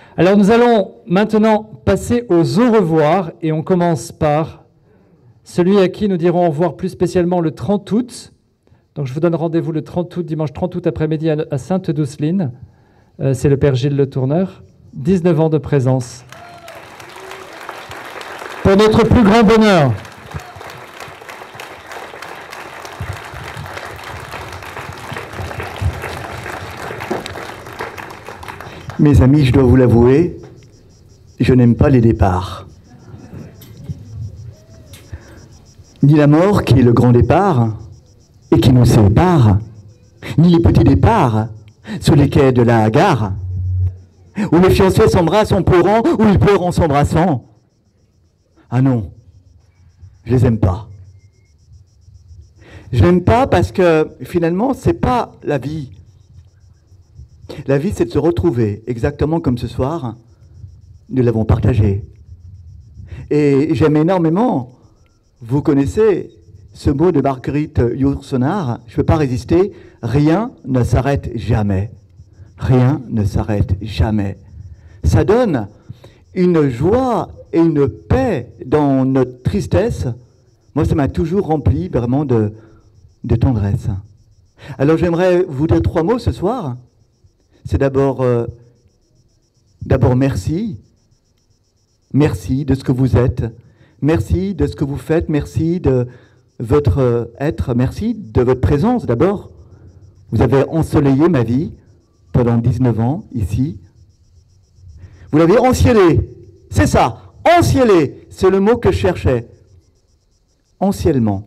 Alors nous allons maintenant passer aux au revoir et on commence par celui à qui nous dirons au revoir plus spécialement le 30 août. Donc je vous donne rendez-vous le 30 août, dimanche 30 août après-midi à Sainte-Douceline. C'est le Père Gilles Le Tourneur. 19 ans de présence. Pour notre plus grand bonheur. Mes amis, je dois vous l'avouer, je n'aime pas les départs. Ni la mort, qui est le grand départ, et qui nous sépare, ni les petits départs, sur les quais de la gare, où les fiancés s'embrassent en pleurant, ou ils pleurent en s'embrassant. Ah non, je les aime pas. Je n'aime pas parce que, finalement, c'est pas la vie. La vie, c'est de se retrouver, exactement comme ce soir, nous l'avons partagé. Et j'aime énormément, vous connaissez ce mot de Marguerite Yourcenar, je ne peux pas résister, rien ne s'arrête jamais. Rien ne s'arrête jamais. Ça donne une joie et une paix dans notre tristesse. Moi, ça m'a toujours rempli vraiment de tendresse. Alors j'aimerais vous dire 3 mots ce soir. C'est d'abord merci. Merci de ce que vous êtes. Merci de ce que vous faites. Merci de votre être. Merci de votre présence d'abord. Vous avez ensoleillé ma vie pendant 19 ans ici. Vous l'avez enciellé. C'est ça. Enciellé. C'est le mot que je cherchais. Enciellement.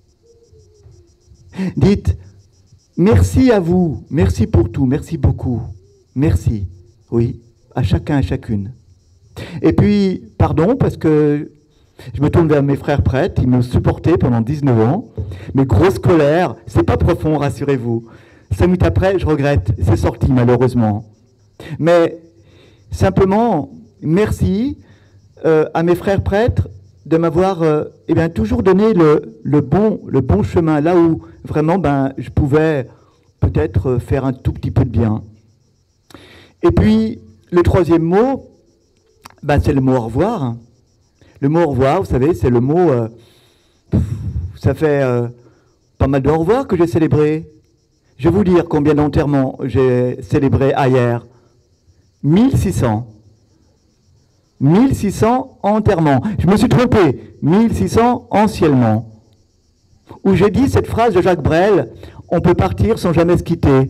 Dites merci à vous, merci pour tout, merci beaucoup, merci, oui, à chacun et chacune. Et puis, pardon, parce que je me tourne vers mes frères prêtres, ils m'ont supporté pendant 19 ans, mais grosse colère, c'est pas profond, rassurez-vous. 5 minutes après, je regrette, c'est sorti malheureusement. Mais simplement, merci à mes frères prêtres de m'avoir toujours donné le bon chemin, là où vraiment je pouvais peut-être faire un tout petit peu de bien. Et puis, le 3e mot, c'est le mot au revoir. Le mot au revoir, vous savez, c'est le mot... ça fait pas mal de au revoir que j'ai célébré. Je vais vous dire combien d'enterrements j'ai célébré hier. 1600. 1600 enterrements. Je me suis trompé. 1600 anciennement. Où j'ai dit cette phrase de Jacques Brel, on peut partir sans jamais se quitter.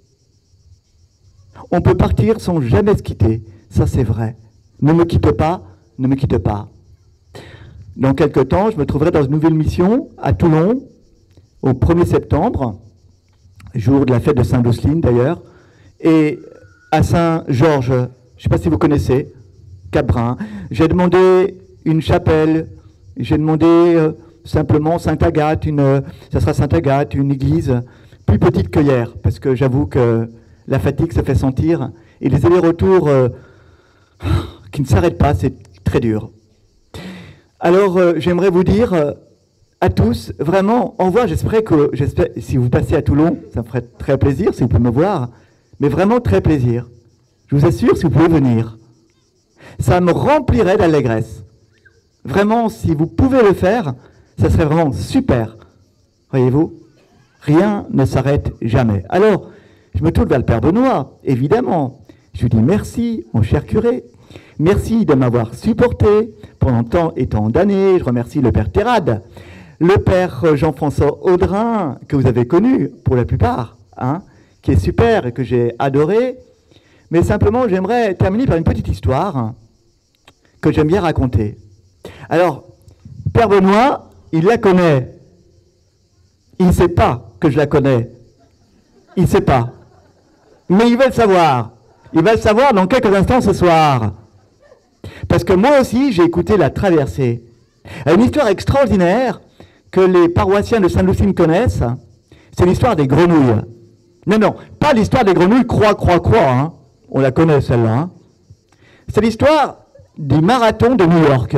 On peut partir sans jamais se quitter. Ça, c'est vrai. Ne me quitte pas, ne me quitte pas. Dans quelques temps, je me trouverai dans une nouvelle mission à Toulon, au 1er septembre, jour de la fête de Sainte-Douceline d'ailleurs, et à Saint-Georges, je ne sais pas si vous connaissez, Cap-Brun. J'ai demandé une chapelle, j'ai demandé simplement Sainte-Agathe, ça sera Sainte-Agathe, une église plus petite que hier, parce que j'avoue que la fatigue se fait sentir, et les allers-retours qui ne s'arrêtent pas, c'est très dur. Alors j'aimerais vous dire à tous, vraiment, au revoir, j'espère, si vous passez à Toulon, ça me ferait très plaisir, si vous pouvez me voir, mais vraiment très plaisir. Je vous assure, si vous pouvez venir. Ça me remplirait d'allégresse. Vraiment, si vous pouvez le faire, ça serait vraiment super. Voyez-vous, rien ne s'arrête jamais. Alors, je me tourne vers le Père Benoît, évidemment. Je lui dis merci, mon cher curé. Merci de m'avoir supporté pendant tant et tant d'années. Je remercie le Père Thérade, le Père Jean-François Audrin, que vous avez connu pour la plupart, qui est super et que j'ai adoré. Mais simplement, j'aimerais terminer par une petite histoire que j'aime bien raconter. Alors, Père Benoît, il la connaît. Il ne sait pas que je la connais. Il ne sait pas. Mais il va le savoir. Il va le savoir dans quelques instants ce soir. Parce que moi aussi, j'ai écouté La Traversée. Une histoire extraordinaire que les paroissiens de Sainte-Lucine connaissent. C'est l'histoire des grenouilles. Non, pas l'histoire des grenouilles croix. On la connaît celle-là. C'est l'histoire du marathon de New York.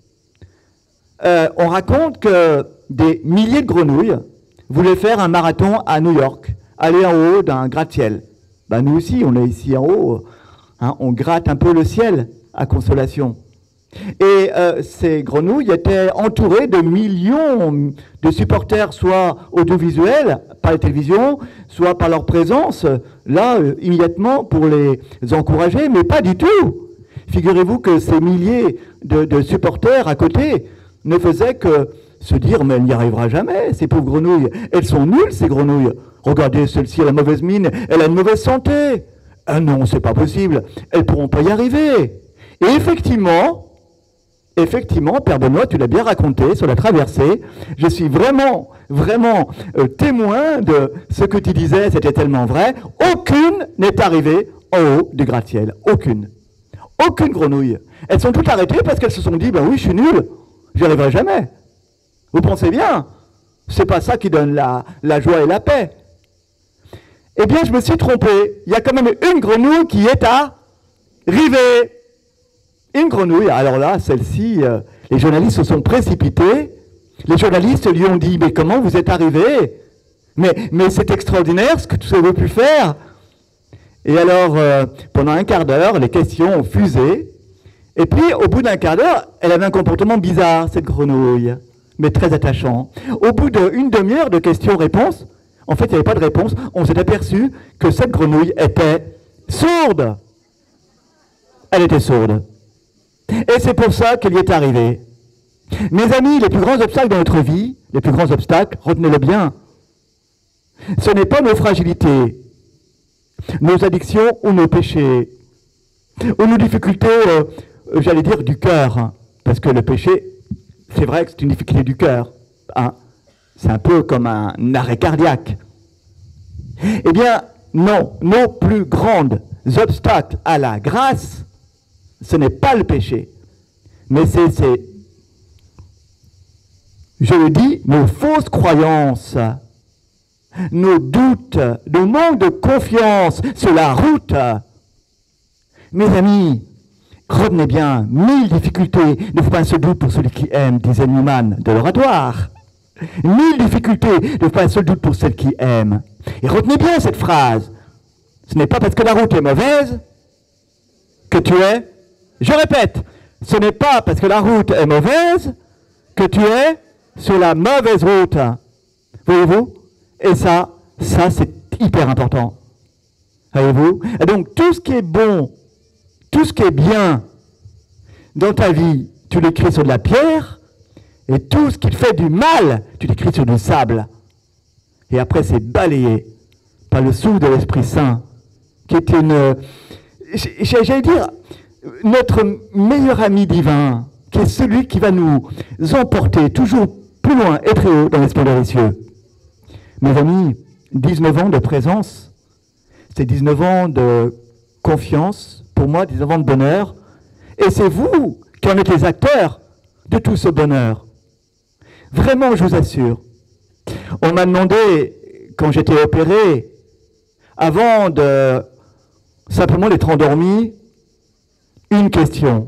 On raconte que des milliers de grenouilles voulaient faire un marathon à New York, aller en haut d'un gratte-ciel. Nous aussi, on est ici en haut, Hein, on gratte un peu le ciel à Consolation. Et ces grenouilles étaient entourées de millions de supporters, soit audiovisuels, par la télévision, soit par leur présence, là, immédiatement, pour les encourager, mais pas du tout. Figurez-vous que ces milliers de supporters à côté ne faisaient que se dire « mais elle n'y arrivera jamais, ces pauvres grenouilles, elles sont nulles ces grenouilles. Regardez, celle-ci a la mauvaise mine, elle a une mauvaise santé. Ah non, c'est pas possible, elles ne pourront pas y arriver. » Et effectivement, Père Benoît, tu l'as bien raconté sur la traversée, je suis vraiment témoin de ce que tu disais, c'était tellement vrai. Aucune n'est arrivée en haut du gratte-ciel, aucune. Aucune grenouille. Elles sont toutes arrêtées parce qu'elles se sont dit, ben oui, je suis nulle, j'y arriverai jamais. Vous pensez bien, c'est pas ça qui donne la joie et la paix. Eh bien, je me suis trompé. Il y a quand même une grenouille qui est arrivée. Une grenouille, alors là, celle-ci, les journalistes se sont précipités. Les journalistes lui ont dit, mais comment vous êtes arrivé? Mais c'est extraordinaire ce que vous avez pu faire. Et alors, pendant un quart d'heure, les questions ont fusé. Et puis, au bout d'un quart d'heure, elle avait un comportement bizarre, cette grenouille, mais très attachant. Au bout d'une demi-heure de questions-réponses, en fait, il n'y avait pas de réponse, on s'est aperçu que cette grenouille était sourde. Elle était sourde. Et c'est pour ça qu'elle y est arrivée. Mes amis, les plus grands obstacles dans notre vie, les plus grands obstacles, retenez-le bien, ce n'est pas nos fragilités, nos addictions ou nos péchés, ou nos difficultés, j'allais dire, du cœur. Parce que le péché, c'est vrai que c'est une difficulté du cœur. Hein. C'est un peu comme un arrêt cardiaque. Eh bien, non, nos plus grands obstacles à la grâce, ce n'est pas le péché, mais c'est, je le dis, nos fausses croyances, nos doutes, nos manques de confiance sur la route. Mes amis, retenez bien, 1000 difficultés ne font pas un seul doute pour celui qui aime, disait Newman de l'Oratoire. 1000 difficultés ne font pas un seul doute pour celle qui aime. Et retenez bien cette phrase. Ce n'est pas parce que la route est mauvaise que tu es... Je répète, ce n'est pas parce que la route est mauvaise que tu es sur la mauvaise route. Voyez-vous? Et ça c'est hyper important. Voyez-vous? Et donc, tout ce qui est bon, tout ce qui est bien dans ta vie, tu l'écris sur de la pierre, et tout ce qui te fait du mal, tu l'écris sur du sable. Et après, c'est balayé par le souffle de l'Esprit Saint, qui est une... J'allais dire... notre meilleur ami divin, qui est celui qui va nous emporter toujours plus loin et très haut dans l'esplendeur des cieux. Mes amis, 19 ans de présence, c'est 19 ans de confiance, pour moi 19 ans de bonheur, et c'est vous qui en êtes les acteurs de tout ce bonheur. Vraiment, je vous assure. On m'a demandé, quand j'étais opéré, avant de simplement d'être endormi, une question.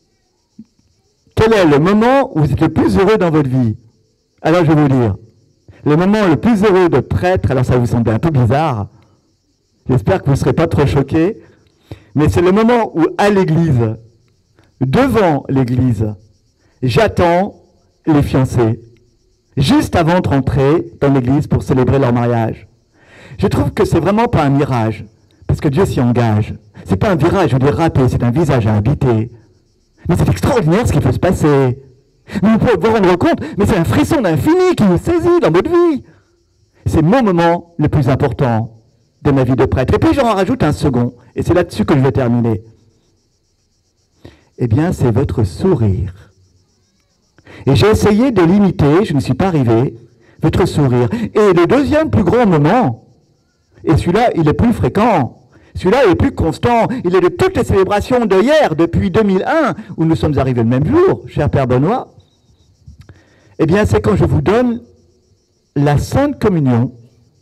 Quel est le moment où vous êtes le plus heureux dans votre vie? Alors je vais vous dire. Le moment le plus heureux de prêtre, alors ça va vous sembler un peu bizarre, j'espère que vous ne serez pas trop choqués, mais c'est le moment où à l'église, devant l'église, j'attends les fiancés, juste avant de rentrer dans l'église pour célébrer leur mariage. Je trouve que c'est vraiment pas un mirage, parce que Dieu s'y engage. C'est pas un virage, je veux dire raté, c'est un visage à habiter. Mais c'est extraordinaire ce qui peut se passer. Vous pouvez vous rendre compte, mais c'est un frisson d'infini qui vous saisit dans votre vie. C'est mon moment le plus important de ma vie de prêtre. Et puis j'en rajoute un second, et c'est là-dessus que je vais terminer. Eh bien, c'est votre sourire. Et j'ai essayé de l'imiter, je ne suis pas arrivé, votre sourire. Et le deuxième plus grand moment, et celui-là, il est plus fréquent, celui-là il est plus constant, il est de toutes les célébrations de hier, depuis 2001, où nous sommes arrivés le même jour, cher Père Benoît. Eh bien, c'est quand je vous donne la Sainte Communion.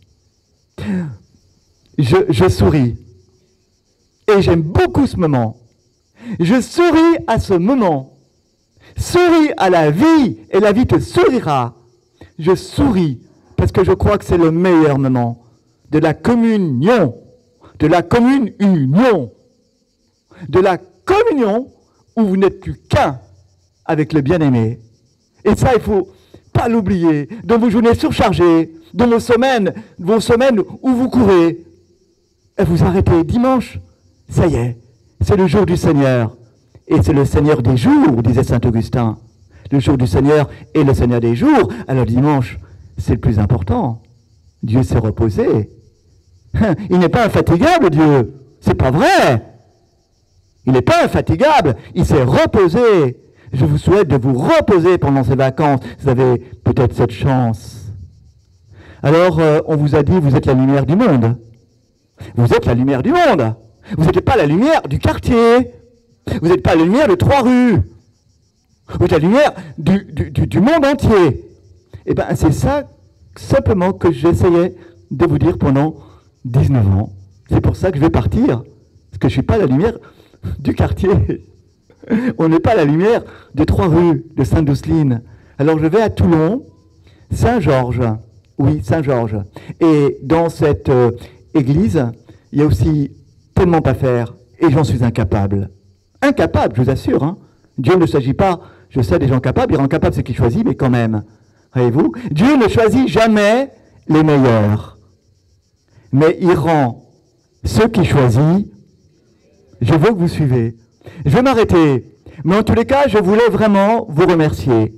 Je souris. Et j'aime beaucoup ce moment. Je souris à ce moment. Souris à la vie, et la vie te sourira. Je souris, parce que je crois que c'est le meilleur moment de la communion, de la commune union. de la communion où vous n'êtes plus qu'un avec le bien-aimé. Et ça, il ne faut pas l'oublier. Dans vos journées surchargées, dans vos semaines où vous courez, et vous arrêtez dimanche, ça y est, c'est le jour du Seigneur. Et c'est le Seigneur des jours, disait saint Augustin. Le jour du Seigneur est le Seigneur des jours. Alors dimanche, c'est le plus important. Dieu s'est reposé. Il n'est pas infatigable, Dieu. C'est pas vrai. Il n'est pas infatigable. Il s'est reposé. Je vous souhaite de vous reposer pendant ces vacances. Vous avez peut-être cette chance. Alors, on vous a dit, vous êtes la lumière du monde. Vous êtes la lumière du monde. Vous n'êtes pas la lumière du quartier. Vous n'êtes pas la lumière de 3 rues. Vous êtes la lumière du monde entier. Et bien, c'est ça simplement que j'essayais de vous dire pendant 19 ans. C'est pour ça que je vais partir. Parce que je ne suis pas la lumière du quartier. On n'est pas la lumière de 3 rues de Sainte-Dousseline. Alors je vais à Toulon, Saint-Georges. Oui, Saint-Georges. Et dans cette église, il y a aussi tellement à faire. Et j'en suis incapable. Incapable, je vous assure. Hein. Dieu ne s'agit pas, je sais, des gens capables. Il rend capable ce qu'il choisit, mais quand même. Voyez-vous, Dieu ne choisit jamais les meilleurs. Mais il rend ceux qu'il choisit. Je veux que vous suivez. Je vais m'arrêter. Mais en tous les cas, je voulais vraiment vous remercier.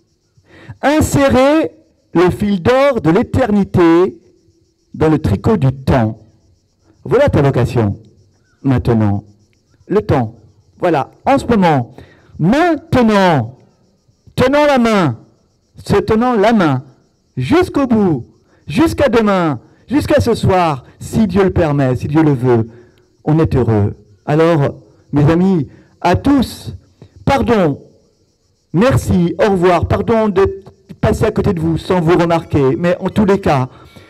Insérez le fil d'or de l'éternité dans le tricot du temps. Voilà ta vocation. Maintenant. Le temps. Voilà. En ce moment. Maintenant. Tenant la main. Se tenant la main. Jusqu'au bout. Jusqu'à demain. Jusqu'à ce soir. Si Dieu le permet. Si Dieu le veut. On est heureux. Alors, mes amis, à tous, pardon. Merci. Au revoir. Pardon de passer à côté de vous sans vous remarquer. Mais en tous les cas,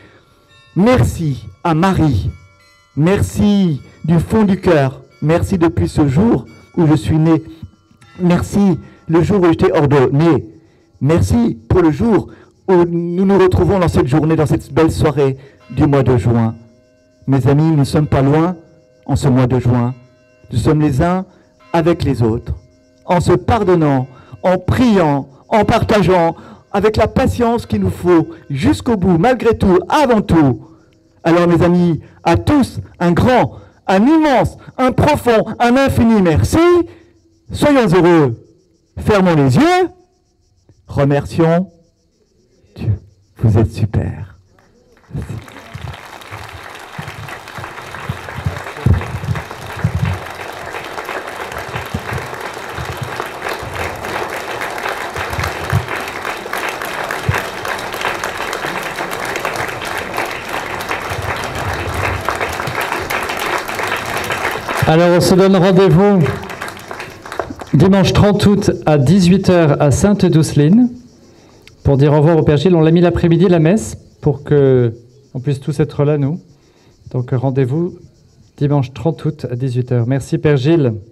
merci à Marie. Merci du fond du cœur. Merci depuis ce jour où je suis né. Merci le jour où j'étais ordonné. Merci pour le jour où nous nous retrouvons dans cette journée, dans cette belle soirée du mois de juin. Mes amis, nous ne sommes pas loin en ce mois de juin. Nous sommes les uns avec les autres, en se pardonnant, en priant, en partageant, avec la patience qu'il nous faut, jusqu'au bout, malgré tout, avant tout. Alors mes amis, à tous, un grand, un immense, un profond, un infini merci. Soyons heureux. Fermons les yeux. Remercions Dieu. Vous êtes super. Merci. Alors, on se donne rendez-vous dimanche 30 août à 18h à Sainte-Dousseline pour dire au revoir au Père Gilles. On l'a mis l'après-midi, la messe, pour qu'on puisse tous être là, nous. Donc, rendez-vous dimanche 30 août à 18h. Merci, Père Gilles.